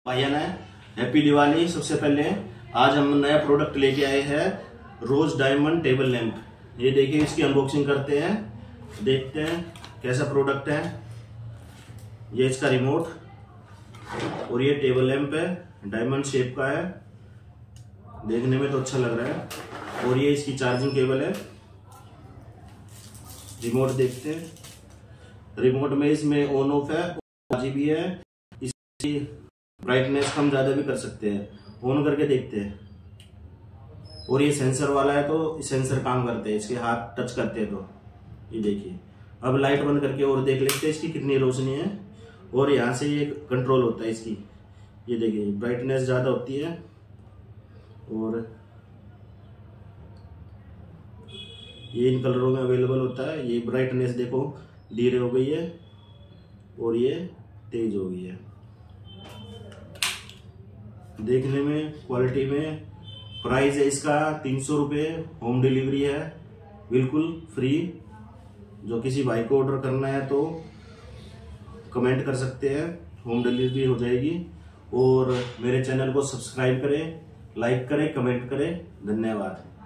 भाइया ने हैप्पी दिवाली। सबसे पहले आज हम नया प्रोडक्ट लेके आए हैं, रोज डायमंड टेबल लैंप। ये देखिए, इसकी अनबॉक्सिंग करते हैं, देखते हैं कैसा प्रोडक्ट है। ये इसका रिमोट और ये टेबल लैंप है, डायमंड शेप का है, देखने में तो अच्छा लग रहा है। और ये इसकी चार्जिंग केबल है। रिमोट देखते हैं, रिमोट में इसमें ऑन ऑफ है, RGB है, इसकी ब्राइटनेस कम ज्यादा भी कर सकते हैं। ऑन करके देखते हैं। और ये सेंसर वाला है, तो सेंसर काम करते हैं, इसके हाथ टच करते हैं तो ये देखिए। अब लाइट बंद करके और देख लेते हैं इसकी कितनी रोशनी है। और यहाँ से ये कंट्रोल होता है इसकी, ये देखिए ब्राइटनेस ज्यादा होती है। और ये इन कलरों में अवेलेबल होता है। ये ब्राइटनेस देखो धीरे हो गई है और ये तेज हो गई है। देखने में, क्वालिटी में, प्राइस है इसका 300 रुपये। होम डिलीवरी है बिल्कुल फ्री। जो किसी भाई को ऑर्डर करना है तो कमेंट कर सकते हैं, होम डिलीवरी हो जाएगी। और मेरे चैनल को सब्सक्राइब करें, लाइक करें, कमेंट करें। धन्यवाद।